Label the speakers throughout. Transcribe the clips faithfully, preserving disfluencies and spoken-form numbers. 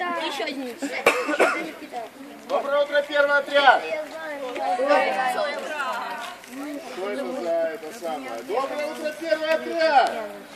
Speaker 1: Еще один.
Speaker 2: Доброе утро, первый отряд. Что это за это самое? Доброе утро, первый отряд.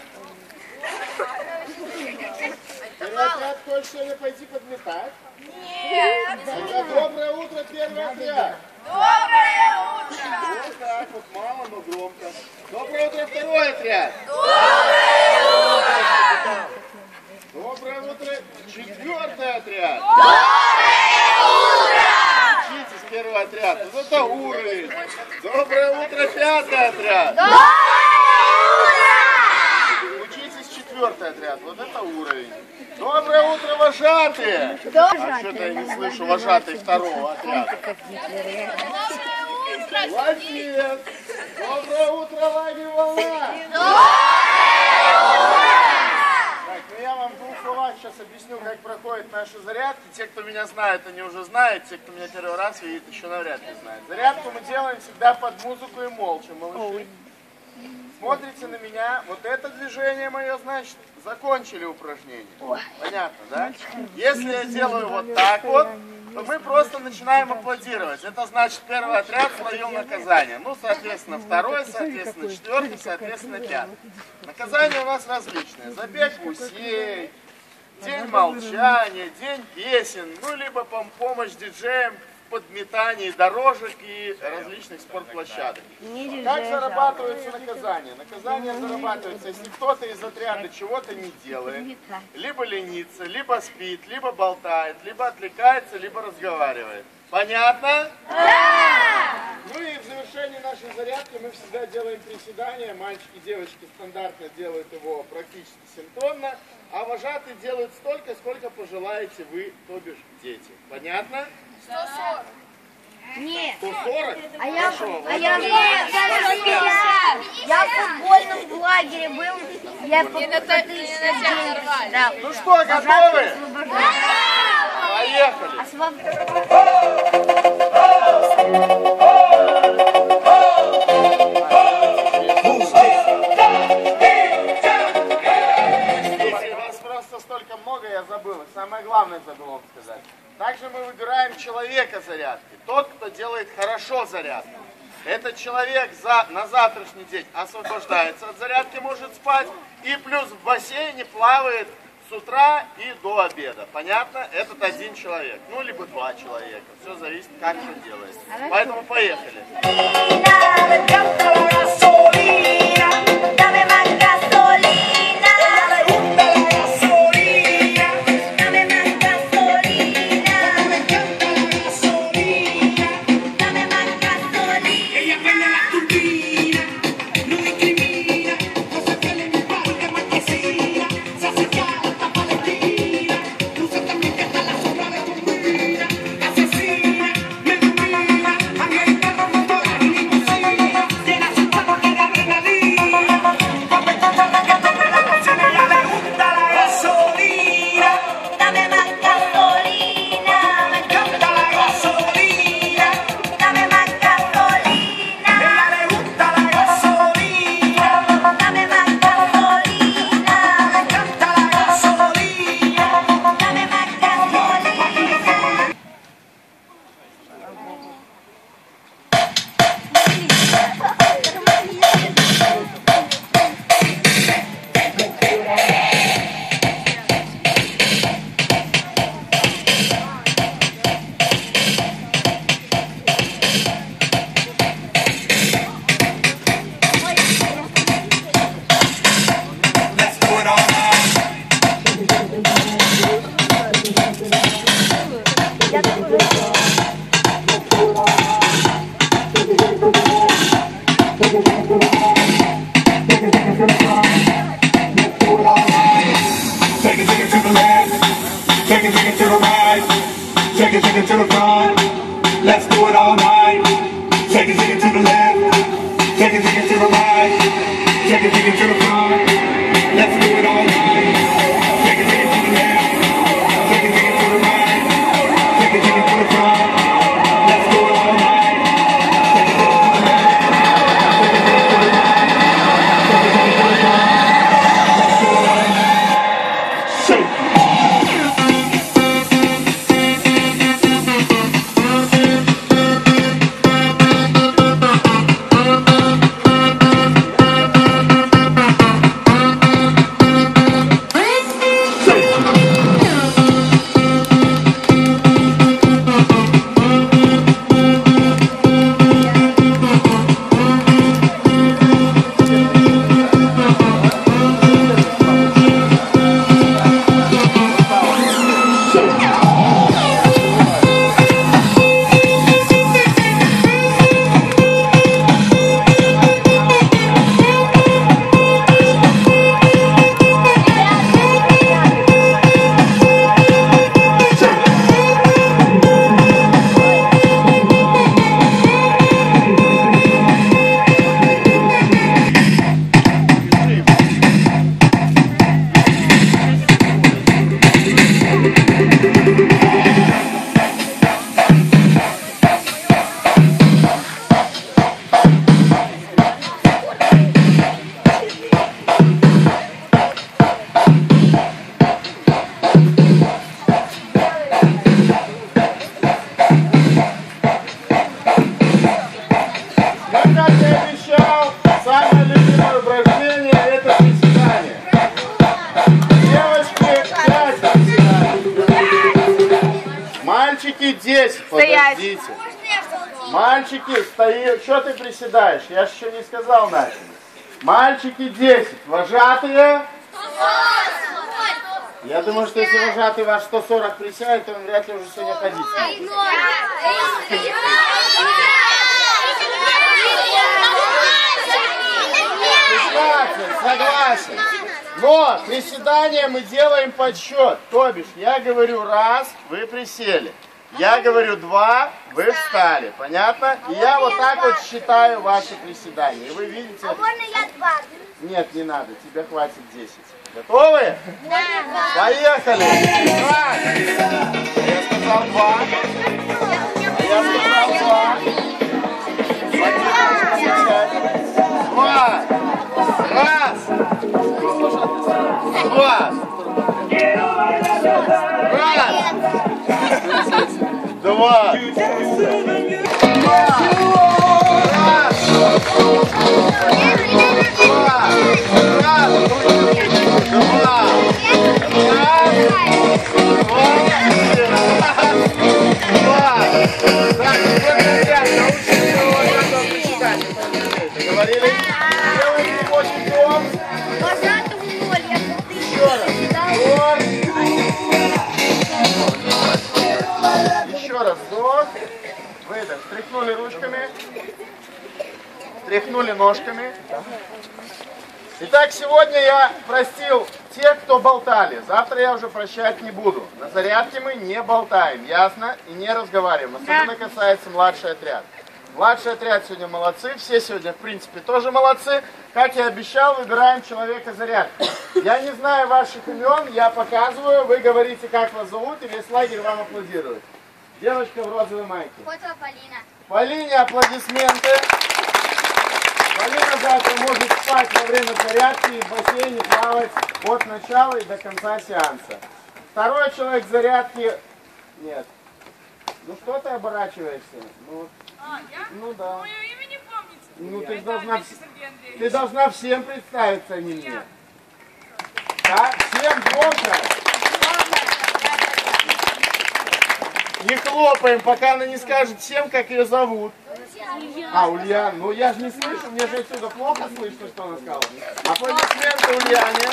Speaker 2: Первый отряд хочет сегодня пойти подметать?
Speaker 3: Нет.
Speaker 2: Тогда доброе утро, первый отряд.
Speaker 3: Доброе утро.
Speaker 2: Вот так вот, мало, но громко. Доброе утро, второй отряд.
Speaker 3: Доброе утро.
Speaker 2: Доброе утро, четвертый отряд.
Speaker 3: Доброе утро.
Speaker 2: Учитесь, первый отряд. Вот это уровень. Доброе утро, пятый отряд.
Speaker 3: Доброе утро.
Speaker 2: Учитесь, четвертый отряд. Вот это уровень. Доброе утро, вожатые. А что-то я не слышу вожатые второго отряда. Молодец. Доброе утро, лагерь волна. Так, ну я вам в двух словах сейчас объясню, как проходят наши зарядки. Те, кто меня знает, они уже знают. Те, кто меня первый раз видит, еще навряд ли знают. Зарядку мы делаем всегда под музыку и молча, малыши. Смотрите на меня. Вот это движение мое, значит, закончили упражнение. Понятно, да? Если я делаю вот так вот, то мы просто начинаем аплодировать. Это значит, первый отряд словил наказание. Ну, соответственно, второй, соответственно, четвертый, соответственно, пятый. Наказания у нас различные. Забег гусей, день молчания, день песен, ну, либо помощь диджеям в подметании дорожек и различных спортплощадок. Как зарабатываются наказания? Наказания зарабатываются, если кто-то из отряда чего-то не делает, либо ленится, либо спит, либо болтает, либо отвлекается, либо разговаривает. Понятно? Да! Ну и в завершении нашей зарядки мы всегда делаем приседания. Мальчики и девочки стандартно делают его практически синхронно, а вожатые делают столько, сколько пожелаете вы, то бишь дети. Понятно?
Speaker 3: сто сорок.
Speaker 1: Нет.
Speaker 2: сто сорок?
Speaker 1: А я,
Speaker 2: Хорошо,
Speaker 1: а я,
Speaker 2: вот.
Speaker 1: я, я в футбольном лагере был. Я по да.
Speaker 2: Ну что, готовы? Поехали! Здесь вас просто столько много, я забыл. Самое главное забыл вам сказать. Также мы выбираем человека зарядки. Тот, кто делает хорошо зарядку. Этот человек за, на завтрашний день освобождается от зарядки, может спать. И плюс в бассейне плавает с утра и до обеда. Понятно? Этот один человек. Ну, либо два человека. Все зависит, как он делает. Поэтому поехали. Подождите. Мальчики, стои. Что ты приседаешь? Я же еще не сказал, Настя. Мальчики десять. Вожатые? Я думаю, что если вожатый ваш сто сорок присядет, то он вряд ли уже сегодня ходить сможет. пятнадцать, согласен. Но приседание мы делаем подсчет. То бишь, я говорю раз, вы присели. Я говорю два, вы встали. Понятно? И я вот так вот считаю ваши приседания. И вы видите...
Speaker 3: А можно я два?
Speaker 2: Нет, не надо. Тебе хватит десять. Готовы?
Speaker 3: Да.
Speaker 2: Поехали! Раз! Я сказал два. А я сказал два. Два. Раз. Два. Раз. Два. Говорили? Делаем очень вдох. Еще раз. Вдох. Еще раз вдох. Выдох. Тряхнули ручками. Тряхнули ножками. Итак, сегодня я простил тех, кто болтали. Завтра я уже прощать не буду. На зарядке мы не болтаем, ясно? И не разговариваем. Особенно касается младший отряд. Младший отряд сегодня молодцы, все сегодня, в принципе, тоже молодцы. Как я обещал, выбираем человека зарядки. Я не знаю ваших имен, я показываю, вы говорите, как вас зовут, и весь лагерь вам аплодирует. Девочка в розовой майке.
Speaker 3: Котова Полина.
Speaker 2: Полине аплодисменты. Полина завтра может спать во время зарядки и в бассейне плавать от начала и до конца сеанса. Второй человек зарядки... Нет. Ну что ты оборачиваешься? Ну,
Speaker 4: А, я?
Speaker 2: ну да.
Speaker 4: Мое имя не помните.
Speaker 2: Ну ты
Speaker 4: Это
Speaker 2: должна,
Speaker 4: Алексей Сергей Андреевич.
Speaker 2: ты должна всем представиться, а не мне. Да? Всем громко. Не хлопаем, пока она не скажет всем, как ее зовут. А, Ульяна. Ну я же не слышу, мне же отсюда плохо слышно, что она сказала. Аплодисменты Ульяне.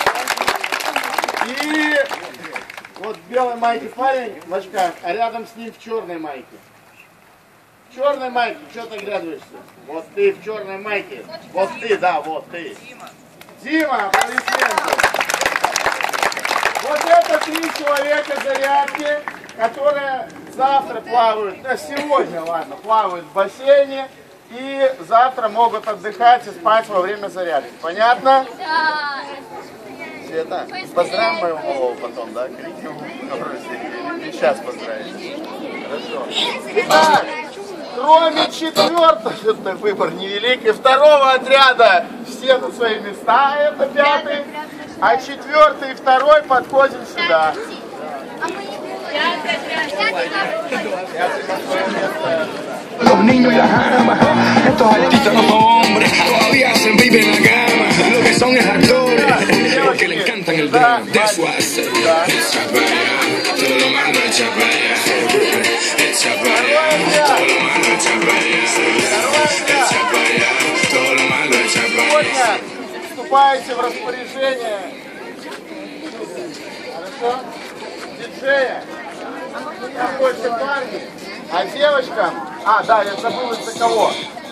Speaker 2: И вот в белой майке парень в очках, а рядом с ним в черной майке. В черной майке, что ты оглядываешься? Вот ты в черной майке. Вот ты, да, вот ты. Дима. Дима, аплодисменты. Вот это три человека зарядки, которые завтра плавают, да сегодня, ладно, плавают в бассейне и завтра могут отдыхать и спать во время зарядки. Понятно?
Speaker 3: Да.
Speaker 2: Света, поздравь моего малого потом, да? Крикнем. И сейчас поздравить. Хорошо. Итак, кроме четвертого, это выбор невеликий, второго отряда все на свои места, это пятый, а четвертый и второй подходим сюда.
Speaker 5: Los niños y las amas, estos artistas no son hombres, todavía se viven la gama, lo que son es actores, porque le encantan el drama, de su hace, echa para allá, todo lo malo echa para allá, echa para allá, todo lo malo echa para allá, echa para allá, todo lo malo echa para allá.
Speaker 2: Вступаете в распоряжение, хорошо, диджея, там больше парни, а девочкам, а да, я забыл из-за кого.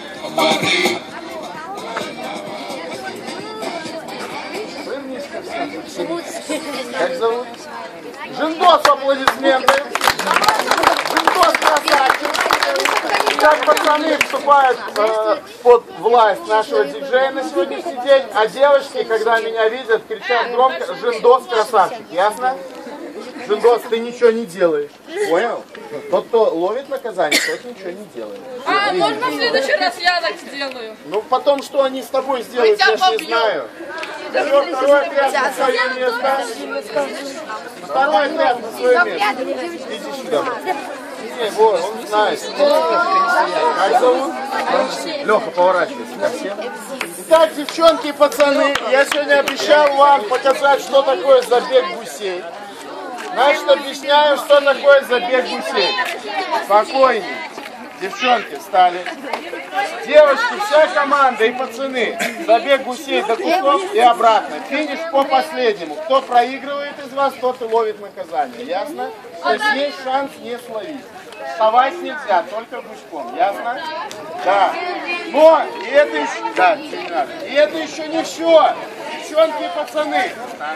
Speaker 2: Как зовут? Жендос, аплодисменты. Жендос красавчик. Сейчас пацаны вступают э, под власть нашего диджея на сегодняшний день, а девочки, когда меня видят, кричат громко: Жендос красавчик. Ясно? Жендос, ты ничего не делаешь. Понял? Тот, кто ловит наказание, тот ничего не делает.
Speaker 4: А, можно в следующий раз я так сделаю?
Speaker 2: Ну потом, что они с тобой сделают, я ж не знаю. Все, второй отряд на свое место. Второй отряд на свое место. Иди сюда. Не, вот, он знает. Как зовут? Леха, поворачивайся ко всем. Итак, девчонки и пацаны, я сегодня обещал вам показать, что такое забег гусей. Значит, объясняю, что такое забег гусей. Спокойнее. Девчонки встали. Девочки, вся команда и пацаны. Забег гусей до кустов и обратно. Финиш по последнему. Кто проигрывает из вас, тот и ловит наказание. Ясно? То есть есть шанс не словить. Вставать нельзя, только гуськом. Ясно? Да. Но и это еще... Да, не надо. И это еще не все. Девчонки и пацаны.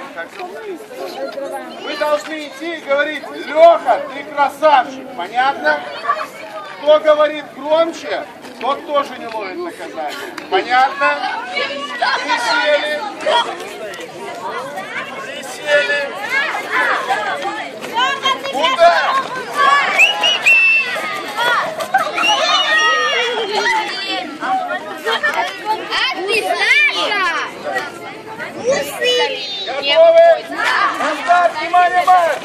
Speaker 2: Вы должны идти и говорить: Леха, ты красавчик. Понятно? Кто говорит громче, тот тоже не ловит наказание. Понятно? Присели. Присели. Куда? Готовы? Назад, внимание, марш!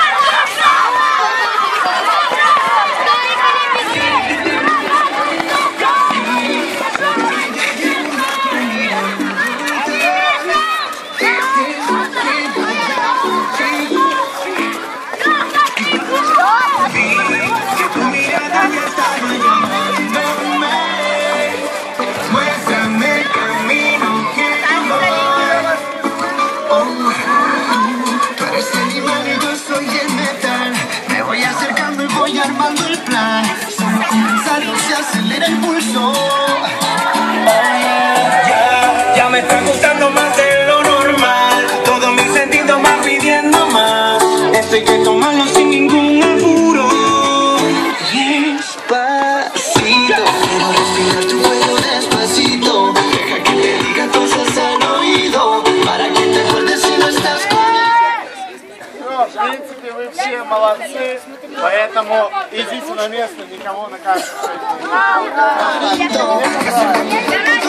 Speaker 6: Armando el plan, solo comenzarlo se acelera el pulso. Ya, ya me está gustando más de lo normal. Todos mis sentidos van pidiendo más. Esto hay que tomarlo sin ningún apuro. Despacito, quiero respirar tu cuello despacito. Deja que te diga cosas al oído, para que te acuerdes si no estás conmigo.
Speaker 2: В принципе, вы все молодцы, поэтому идите на место, никого наказывать не надо.